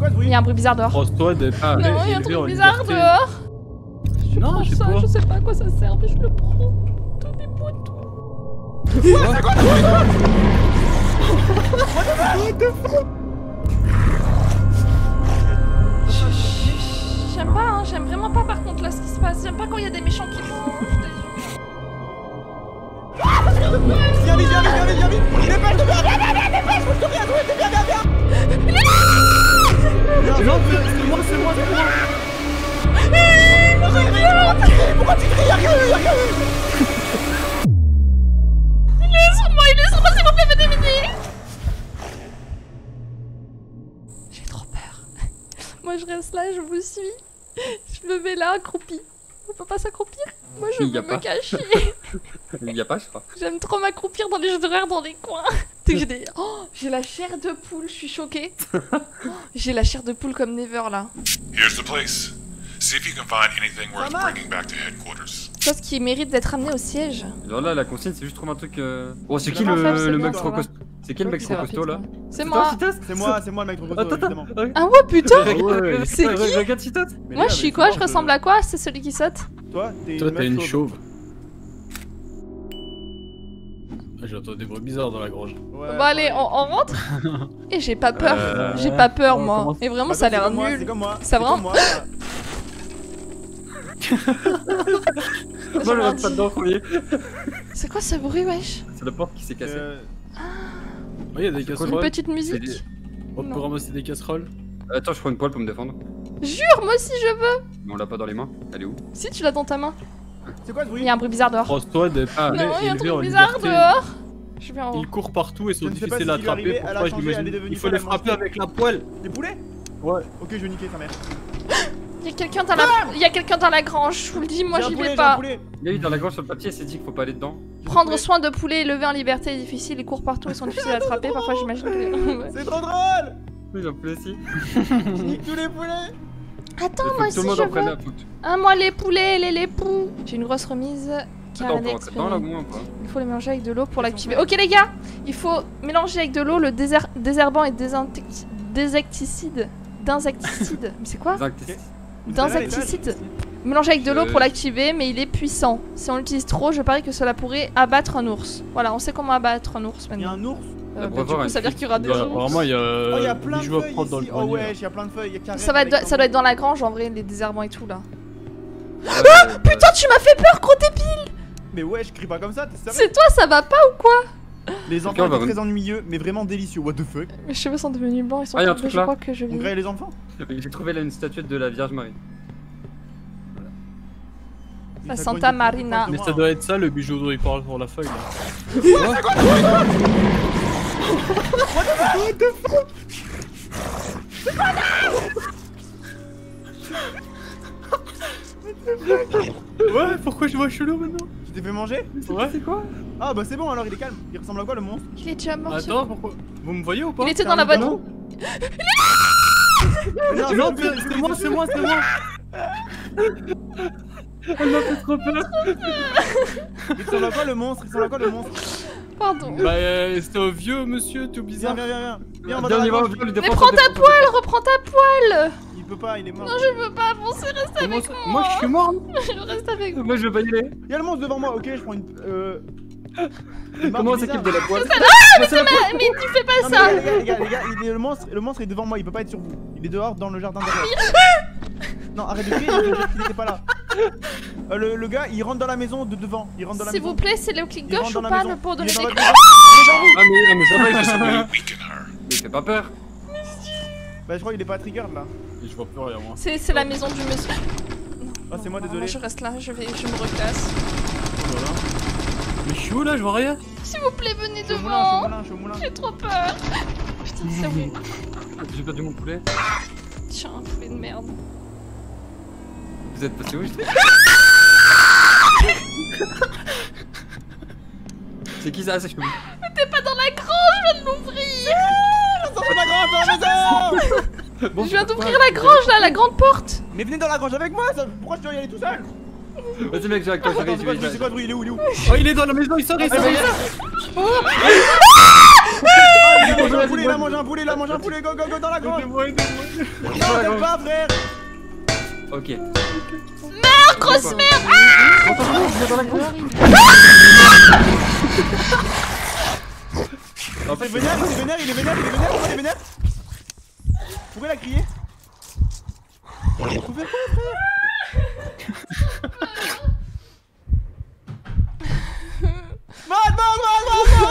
quoi ce bruit? Il y a un bruit bizarre dehors. Crosse-toi des pas. Non, il y a un truc bizarre dehors. Non, je sais pas. Je sais pas à quoi ça sert, mais je le prends. Donnez-moi tout. J'aime pas, hein, j'aime vraiment pas par contre là ce qui se passe. J'aime pas quand il y a des méchants qui font. Viens vite, viens vite, viens vite, viens vite. Dépêche, dépêche, Non, c'est moi, c'est moi. pourquoi tu cries? Y'a rien eu. Il est sur moi, s'il vous plaît, venez m'aider. J'ai trop peur. Moi je reste là, je vous suis. Je me mets là, accroupi. On peut pas s'accroupir? Moi je veux me cacher. Il y a pas, je crois. J'aime trop m'accroupir dans les jeux d'horreur dans les coins. J'ai la chair de poule, je suis choquée. J'ai la chair de poule comme Never là. Here's the place. See if you can find anything worth bringing back to headquarters. Chose qui mérite d'être amené au siège. Genre là, la consigne, c'est juste trouver un truc. Oh, c'est qui bien, le mec bien, trop ça costaud? C'est qui le mec trop costaud là? C'est moi. C'est moi le mec trop costaud, évidemment. Ah ouais, putain. C'est qui? Regarde Citos. Moi je suis quoi? Je ressemble à quoi? C'est celui qui saute? Toi, t'es une chauve. J'entends des bruits bizarres dans la grange. Ouais, bon allez, on rentre. Et j'ai pas peur. J'ai pas peur moi. Et vraiment ça a l'air nul. C'est comme moi. Ça vraiment. Moi, je rentre pas dedans, premier. C'est quoi ce bruit, wesh? C'est la porte qui s'est cassée. Il y a des casseroles. Une petite musique. On peut ramasser des casseroles. Attends, je prends une poêle pour me défendre. Jure, moi aussi je veux. Mais on l'a pas dans les mains. Elle est où? Si tu l'as dans ta main. C'est quoi ce bruit? Il y a un bruit bizarre dehors. Crosse-toi des pas. Non, il y a un truc bizarre dehors. Je vais en haut. Ils courent partout et sont Je ne sais pas difficiles à si il est arrivé, attraper. elle a Pourquoi changé, elle est j'imagine? devenue Il faut les folle, frapper avec la poêle. Des poulets? Ouais. Ok, je vais niquer sa mère. Il y a quelqu'un dans la... Il y a quelqu'un dans la grange, je vous le dis, moi j'y vais pas. Il y a eu dans la grange sur le papier, c'est dit qu'il faut pas aller dedans. Prendre soin de poulets élevés en liberté est difficile, ils courent partout, ils sont difficiles à attraper, parfois j'imagine que... C'est trop drôle! Oui, j'en peux aussi. Je nique tous les poulets! Attends, Faut moi que aussi tout le monde je en prenne veux. la foot. Ah, moi les poulets, les poux. J'ai une grosse remise. Attends, on peut rentrer dedans là ou moins quoi? Il faut les mélanger avec de l'eau pour l'activer. Ok les gars, il faut mélanger avec de l'eau le désherbant et désinsecticide. D'insecticide. Mais c'est quoi? D'insecticide. Mélanger avec de l'eau pour l'activer, mais il est puissant. Si on l'utilise trop, je parie que cela pourrait abattre un ours. Voilà, on sait comment abattre un ours Il y a maintenant. un ours? Du coup, ça veut dire qu'il y aura des ours. Apparemment, il y a plein de bijoux à feuilles prendre dans le ici. Oh grenier. ouais, il y a plein de feuilles. Ça doit être dans la grange en vrai, les désherbants et tout là. Ah putain, tu m'as fait peur, gros débile! Mais ouais, je crie pas comme ça, t'es sérieux? C'est toi, ça va pas ou quoi? Les enfants étaient très ennuyeux, mais vraiment délicieux. What the fuck? Mes cheveux sont devenus blancs, ils sont y a un tombés, truc je là. crois que je On vais. grille les enfants? J'ai trouvé là une statuette de la Vierge Marie. La Santa Marina. Mais ça doit être ça le bijou dont il parle sur la feuille là. What the fuck? Ouais, pourquoi je vois chelou maintenant? Tu t'es fait manger? Ouais, c'est quoi? Ah bah c'est bon alors, il est calme. Il ressemble à quoi le monstre? Il est déjà mort. Attends, pourquoi? Vous me voyez ou pas? Il était dans la voiture. Non, c'est moi. Elle m'a fait trop peur. Il ressemble à quoi le monstre? Pardon. Bah, c'était un vieux monsieur tout bizarre. Viens, on va Viens, dans on y la va, grange. on lui Mais défend. prends ta poêle, reprends ta poêle. Il peut pas, il est mort. Non, je veux pas avancer, reste avec moi. Moi, je suis mort. Je reste avec moi. Moi je veux pas y aller. Il y a le monstre devant moi, ok, je prends une. Comment on s'équipe de la poêle? Mais tu fais pas ça. Les gars, le monstre est devant moi, il peut pas être sur vous. Il est dehors dans le jardin derrière. Non, arrête de crier, il était pas là. Le gars, il rentre dans la maison de devant. Il rentre dans la S'il maison. vous plaît, c'est le clic gauche ou pas le pour donner des Il est clés? dans Ah mais ça va, il fait Weaken her. Mais il fait pas peur. Bah, je crois qu'il est pas trigger là. Et je vois plus rien moi. C'est la maison du monsieur. Ah, c'est moi, désolé. Moi, je reste là, je me reclasse. Voilà. Mais je suis où là? Je vois rien. S'il vous plaît, venez Je suis au moulin, devant. je suis au moulin. J'ai trop peur. Putain, c'est horrible. J'ai perdu mon poulet. Tiens, un poulet de merde. Vous êtes passé où? C'est qui ça? C'est chelou. Mais t'es pas dans la grange, je viens de l'ouvrir. Sortez de la grange dans la maison. Je viens d'ouvrir la grange là, la grande porte. Mais venez dans la grange avec moi, pourquoi je dois y aller tout seul? Vas-y mec, j'ai avec toi, Attends, j'arrive, c'est quoi ce bruit? Il est où? Oh, il est dans la maison, il sort, il sort. Oh Il a mangé un poulet, go, dans la grange. Non, t'aimes pas, frère. Ok. Meurs, grosse merde. Il est vénère, pourquoi il est vénère? Pourquoi il a crié? Pourquoi frère? Mode.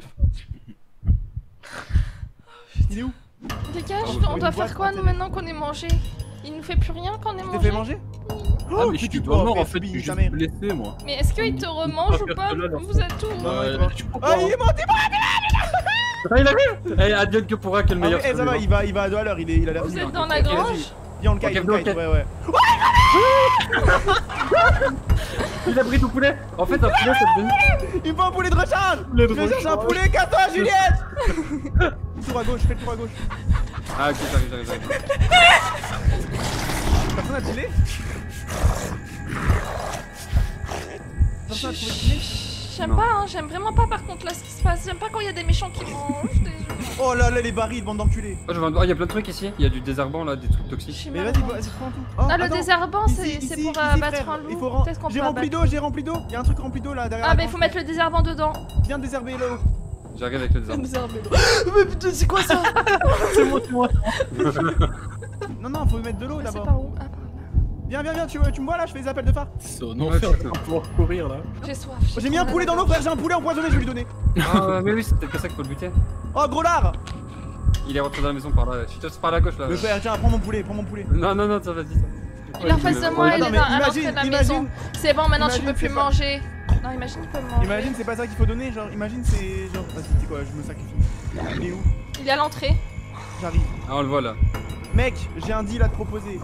Il est où? Les gars, on doit faire quoi nous maintenant qu'on est mangé? Il nous fait plus rien quand on est Tu t'es mangé? fait manger? Ah mais je suis pas mort en fait, je suis juste blessé moi. Mais est-ce qu'il te remange ou pas? Vous êtes où? Ah, il est mort, Ah, il a vu. Eh, advienne que pourra que le meilleur. ça va, il va à 2 à l'heure, il a l'air. Vous êtes dans la grange? Viens, on le kite, ouais. Il a pris ton poulet. En fait, un poulet ça te donne. Il me faut un poulet de recharge. Je cherche un poulet, casse-toi, Juliette. Tour à gauche, fais le tour à gauche. Ah ok, j'arrive. Personne a tiré? Personne a trouvé de filet? J'aime pas, hein, j'aime vraiment pas par contre là ce qui se passe. J'aime pas quand il y a des méchants qui mangent des humains. Oh là là, les barils, bande d'enculés. Oh, je vois, il y a plein de trucs ici. Il y a du désherbant là, des trucs Je toxiques. suis Mais mal. vas-y, prends tout. Oh, Ah, le attends. désherbant, c'est Ici, pour ici, battre frère, un il loup. faut Peut-être qu'on peut J'ai rempli d'eau, y'a un truc rempli d'eau là derrière. Ah, la bah il faut grange. mettre le désherbant dedans. Viens désherber l'eau. J'arrive avec le désherbant. Désherber l'eau. Mais putain, c'est quoi ça? C'est moi. Non, faut mettre de l'eau C'est d'abord. par où? Ah, par là. Viens, tu me vois là, je fais des appels de phare. C'est un enfer de pouvoir courir là. J'ai soif. J'ai mis un poulet dans l'eau, frère, j'ai un poulet empoisonné, je vais lui donner. Ah mais oui, c'est peut-être pas ça qu'il faut le buter. Oh, gros lard. Il est rentré dans la maison par là. Je te par la gauche là. Le frère, tiens, prends mon poulet. Non, ça vas-y. Il est en face de moi, il est à l'entrée de la maison. Imagine, C'est bon, maintenant tu peux plus c'est pas- manger. Non, imagine, il peut me manger. imagine, c'est pas ça qu'il faut donner, genre, imagine, c'est genre, vas-y, tu sais quoi, je me sacrifie. Il est où? Il est à l'entrée. J'arrive. Ah on le voit là. Mec, j'ai un deal à te proposer.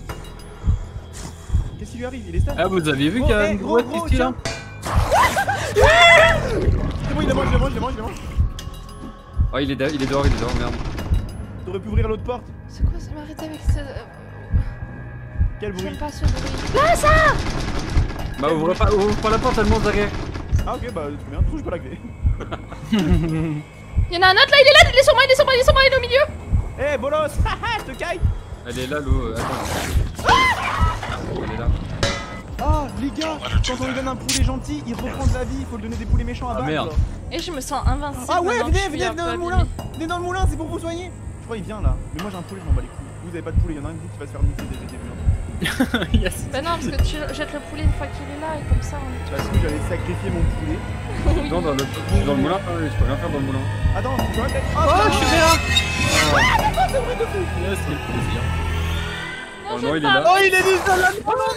Qu'est-ce qui lui arrive? Il est stable. Ah vous aviez vu qu'il y a une brouette ici là? C'est bon, il le mange. Oh il est dehors, merde. T'aurais pu ouvrir l'autre porte. C'est quoi ça? M'arrête avec ce. Quel bruit. J'aime pas ce bruit. Là, ça! Bah ouvre pas la porte, elle monte derrière. Ah, ok, bah, très bien, trouve pas la clé. Il y en a un autre là, il est là, il est sur moi, il est au milieu. Eh, bolos, haha, je te caille. Elle est là l'eau, attends. Elle est là. Ah, les gars, quand on lui donne un poulet gentil, il reprend de la vie, il faut lui donner des poulets méchants à battre. merde. genre. Et je me sens invincible. Ah ouais, maintenant que je suis venez un peu dans le moulin. Venez dans le moulin, c'est pour vous soigner. Je crois qu'il vient là. Mais moi j'ai un poulet, je m'en bats les couilles. Vous avez pas de poulet, y'en a un de vous qui va se faire niquer dès le début. Yes. Bah non, parce que tu jettes le poulet une fois qu'il est là et comme ça on est Parce que j'allais sacrifier mon poulet. Non, je suis dans le moulin, je peux rien faire dans le moulin. Attends, tu vois peut-être. Oh, je suis bien. c'est vrai de fou. Yes, quel plaisir. Non, Oh je non, il est pas. là. Oh, il est du seul là.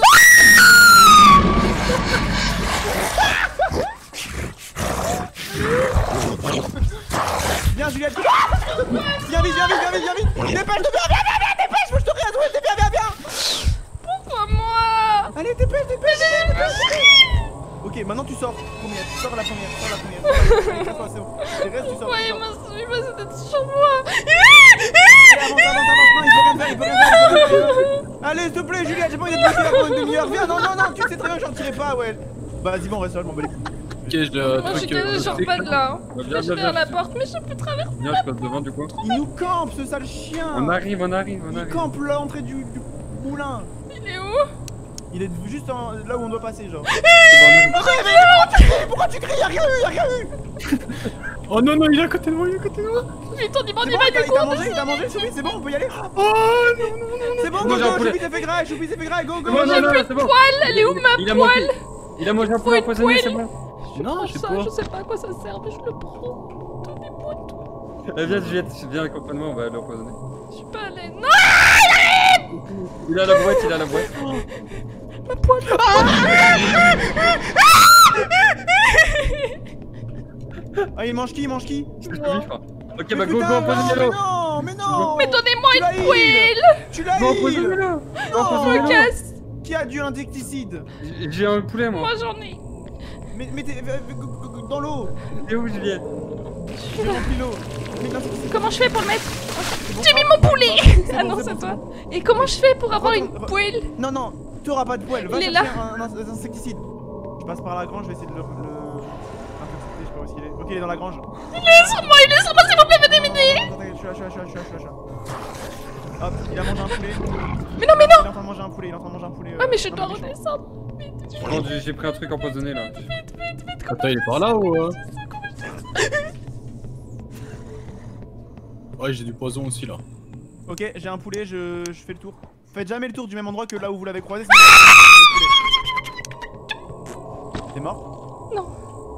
Viens, Juliette. Viens vite. Dépêche-toi, viens, dépêche, faut que je te réadoue, viens. Pourquoi moi? Allez, dépêche. Ok, maintenant tu sors. Première, sors la première. C'est bon. Les restes, tu sors. Ouais, tu il sors. m'a suivi, c'était sur moi. Allez, avance. Non, il peut rien faire. Allez, s'il te plaît, Juliette, j'ai pas envie d'être bloqué là pendant une demi-heure. Viens, non, tu sais très bien que j'en tirais pas, ouais. Bah, vas-y, bon, reste là, je m'en bats les couilles. Ok, je Moi je sors pas de là. Viens, Je vais vers la porte, mais je peux traverser. Viens, je passe devant du coup. Il nous campe, ce sale chien. On arrive. Il campe l'entrée du moulin. Il est où? Il est juste là où on doit passer, genre. C'est Pourquoi tu cries? Y'a rien eu. Oh non, il est à côté de moi, Vite, on y va C'est bon, du coup. il t'a mangé, Choupi, c'est bon, on peut y aller. Oh non. C'est bon, Moi, j'ai un go, poulet. Choupi s'est fait grave, go. bon. J'ai plus de poils, elle est où ma poêle? Il a mangé un poulet empoisonné, c'est bon. Non, Je je sais ça, pas. je sais pas à quoi ça sert, mais je le prends. Donnez-moi tout. Viens, Juliette, viens accompagne-moi, on va l'empoisonner. Je suis pas allée. Non! Il a la boîte. Ma poêle. Ah, il mange qui? C'est lui, je crois. Ok, bah Mais go, putain, empoisonnez-le. mais non. Mais donnez-moi Tu l'as une heal. poêle. Tu l'as Go, heal. empoisonnez-le. Je me casse. Qui a du insecticide? J'ai un poulet, moi. Moi j'en ai. Mettez dans l'eau. T'es où, Juliette? J'ai rempli l'eau. Mets de l'insecticide. Comment je fais pour le mettre? bon. J'ai mis mon poulet. Ah bon, non, c'est c'est bon, toi. Et comment je fais pour avoir une Retourne, poêle? Non, t'auras pas de poêle. Va Il est chercher là. un insecticide. Je passe par la grange, je vais essayer de le... intoxiquer, je sais pas où il est. Ok, il est dans la grange. Il est sur moi, s'il vous plaît, venez Je suis là. Hop, il a mangé un poulet. Mais non, Il est en train de manger un poulet, Ouais, mais je dois redescendre. Non, j'ai pris un truc empoisonné là. Attends, il est par là ou Ouais, j'ai du poison aussi là. Ok, j'ai un poulet, je fais le tour. Faites jamais le tour du même endroit que là où vous l'avez croisé. T'es mort? Non.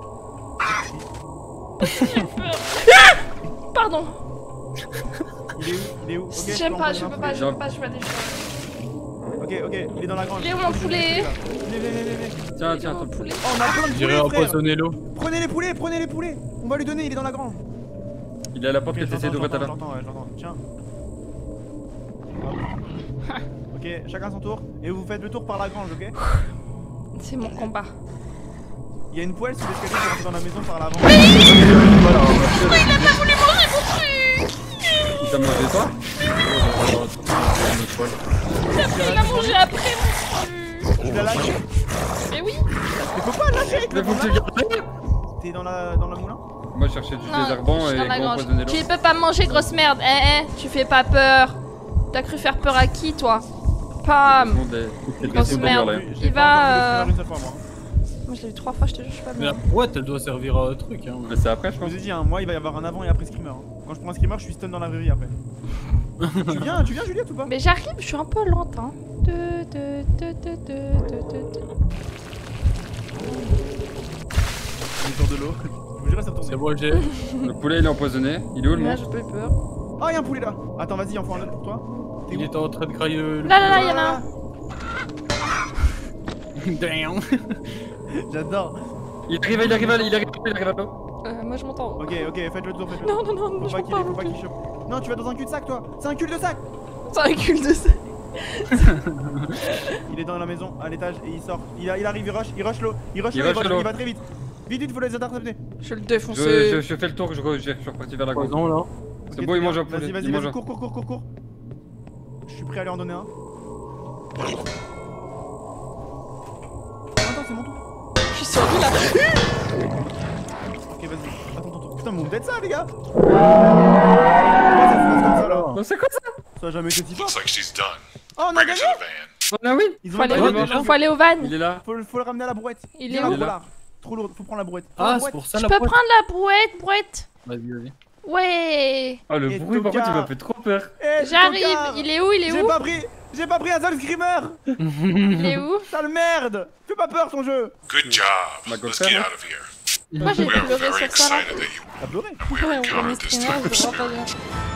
Pardon. Il est où? Ok, J'aime pas, je peux peux pas, je vois des choses. Ok, il est dans la grange. Il est où mon poulet? Venez. Tiens, ton poulet. Oh, on a plein de J'irai poulets, frère. empoisonner l'eau. Prenez les poulets. On va lui donner, il est dans la grange. Il est à la porte Ok, que t'essayes d'ouvrir tout à l'heure. j'entends. Tiens. Hop. Ok, chacun son tour. Et vous faites le tour par la grange, ok? C'est mon combat. Il y a une poêle sous l'escalier qui rentre dans la maison par l'avant. Il a pas voulu manger mon truc. Il t'a mangé toi? Il a mangé après mon truc. Tu l'as lâché? Mais oui. Mais faut pas lâcher avec Mais le faut que tu moulin. gardes. T'es dans la moulin? Moi je cherchais du Non, désherbant je suis et dans la grange. empoisonner l'eau. Tu peux pas me manger, grosse merde. Tu fais pas peur. T'as cru faire peur à qui, toi? Pam. Grosse merde. Il va. Moi je l'ai eu 3 fois, je te jure, je suis pas Mais la bien. brouette, elle doit servir à un truc hein. Mais c'est après je Je pense. vous ai dit, hein, moi il va y avoir un avant et après screamer. Hein. Quand je prends un screamer, je suis stun dans la vraie vie après. tu viens Juliette ou pas? Mais j'arrive, je suis un peu lente, hein. Il est autour de l'eau. Je vous jure, ça retourne. C'est bon, j'ai. Le poulet il est empoisonné. Il est où le Là, monstre? j'ai pas eu peur. Oh, y'a un poulet là. Attends, vas-y, on fait un autre pour toi. Il était en train de grailler le. Là, y'en a un. Damn. J'adore. Il arrive à l'eau. Moi je m'entends. Ok, faites le tour, faites le Non, tour. non, je Faut peux pas. pas qu'il chope. Non, tu vas dans un cul-de-sac toi. C'est un cul-de-sac. C'est un cul de ça. Il est dans la maison, à l'étage, et il sort. Il arrive, il rush l'eau. Il rush l'eau. va très vite. Vite, faut les intercepter. Je vais le défoncer. Je fais le tour, je suis reparti vers la grange. Poison là. C'est bon, il mange un poulet. Vas-y, cours. Je suis prêt à lui en donner un. Attends, c'est mon tour. Je suis sur lui là. Ok, vas-y. Attends, ton tour. Putain, mais on dead ça, les gars. Pourquoi ça se passe comme ça là? Non, c'est quoi ça? Ça a jamais été si fort. Looks like she's done. Oh, on a Bring her gagné. to the van. On a win. Ils Faut ont aller, gagné. faut aller au van. Il est là. Faut le ramener à la brouette. Il est là, où? trop large. Trop lourd, faut prendre la brouette. Prends Ah, la c'est brouette. pour ça Je la peux brouette. prendre la brouette. Vas-y. Ouais. Ah le Et bruit par contre il Toka. m'a fait trop peur. Eh, J'arrive. tocard. Il est où? J'ai pas pris un seul screamer. Il est où? Sale merde. Fais pas peur ton jeu. Good job. Ma Let's girlfriend, get hein. out of here. Moi j'ai We are pleuré very sur ça là. excited that you T'as pleuré. we Ouais, are on voit mes encountered this streamers, time. je vois pas bien.